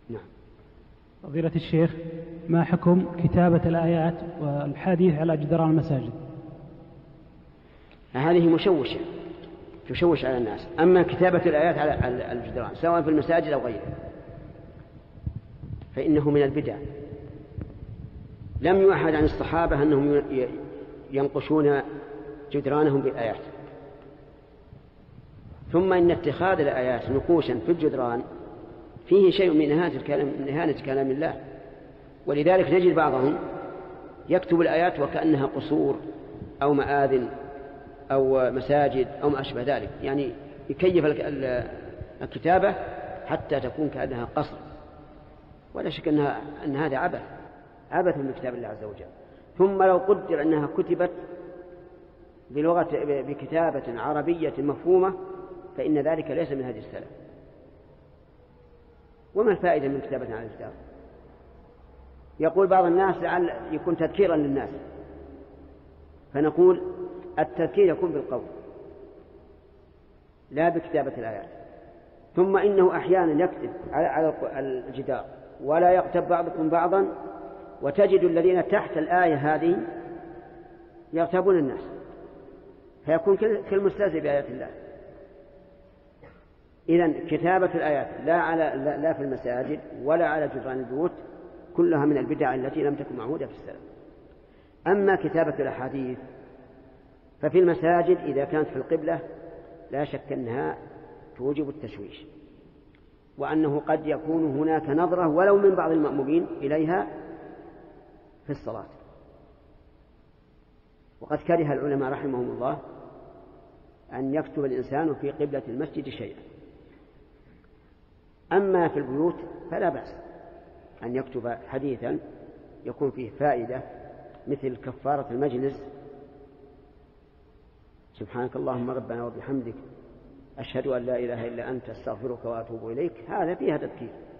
نعم. فضيلة الشيخ، ما حكم كتابة الآيات والحديث على جدران المساجد؟ هذه مشوشة تشوش على الناس. أما كتابة الآيات على الجدران سواء في المساجد أو غيرها فإنه من البدع. لم يؤحد عن الصحابة أنهم ينقشون جدرانهم بالآيات. ثم إن اتخاذ الآيات نقوشا في الجدران فيه شيء من إهانة كلام الله، ولذلك نجد بعضهم يكتب الآيات وكأنها قصور أو مآذن أو مساجد أو ما أشبه ذلك، يعني يكيف الكتابة حتى تكون كأنها قصر. ولا شك أن هذا عبث من كتاب الله عز وجل. ثم لو قدر أنها كتبت بكتابة عربية مفهومة فإن ذلك ليس من هدي السلف. وما الفائدة من كتابة على الجدار؟ يقول بعض الناس لعل يكون تذكيرا للناس، فنقول التذكير يكون بالقول لا بكتابة الآيات. ثم إنه أحيانا يكتب على الجدار ولا يغتب بعضكم بعضا، وتجد الذين تحت الآية هذه يغتابون الناس، فيكون كالمستهزئ بآيات الله. إذن كتابة الآيات لا في المساجد ولا على جدران البيوت كلها من البدع التي لم تكن معهودة في السلف. أما كتابة الأحاديث ففي المساجد إذا كانت في القبلة لا شك أنها توجب التشويش، وأنه قد يكون هناك نظرة ولو من بعض المأمومين إليها في الصلاة. وقد كره العلماء رحمهم الله أن يكتب الإنسان في قبلة المسجد شيئا. أما في البيوت فلا بأس أن يكتب حديثا يكون فيه فائدة، مثل كفارة المجلس: سبحانك اللهم ربنا وبحمدك أشهد أن لا إله إلا أنت أستغفرك وأتوب إليك. هذا فيها تذكير.